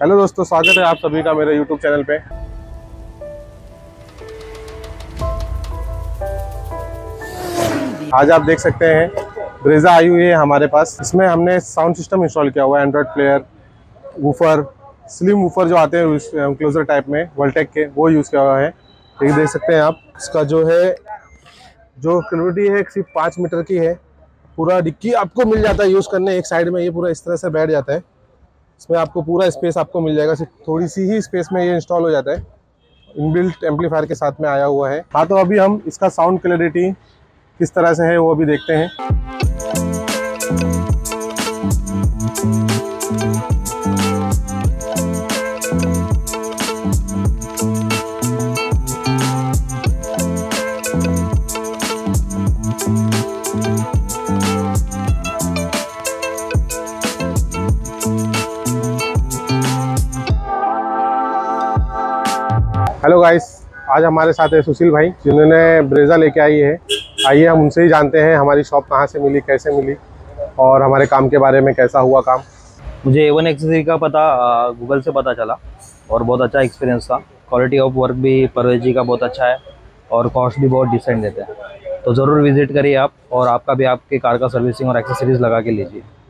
Hello दोस्तों, स्वागत है आप सभी का मेरे यूट्यूब चैनल पे। आज आप देख सकते हैं ब्रेजा आई हुई है हमारे पास। इसमें हमने साउंड सिस्टम इंस्टॉल किया हुआ है, android player, woofer, slim woofer जो आते हैं क्लोजर टाइप में वोल्टेक के, वो यूज़ किया हुआ है। ये देख सकते हैं आप। इसका जो क्वालिटी है सिर्फ 5 मीटर की है। पूरा डिक्की आपको मिल जाता है यूज़ करने, एक साइड में ये पूरा इस तरह से बैठ जाता है। इसमें आपको पूरा स्पेस आपको मिल जाएगा, सिर्फ थोड़ी सी ही स्पेस में ये इंस्टॉल हो जाता है। इनबिल्ट एम्पलीफायर के साथ में आया हुआ है। हाँ, तो अभी हम इसका साउंड क्लैरिटी किस तरह से है वो भी देखते हैं। हेलो गाइस, आज हमारे साथ है सुशील भाई, जिन्होंने ब्रेजा लेके आई है। आइए हम उनसे ही जानते हैं हमारी शॉप कहाँ से मिली, कैसे मिली और हमारे काम के बारे में कैसा हुआ काम। मुझे A1 एक्सेसरी का पता गूगल से पता चला और बहुत अच्छा एक्सपीरियंस था। क्वालिटी ऑफ वर्क भी परवेज जी का बहुत अच्छा है और कॉस्ट भी बहुत डिसेंट देते हैं। तो ज़रूर विजिट करिए आप, और आपका भी आपके कार का सर्विसिंग और एक्सेसरीज लगा के लीजिए।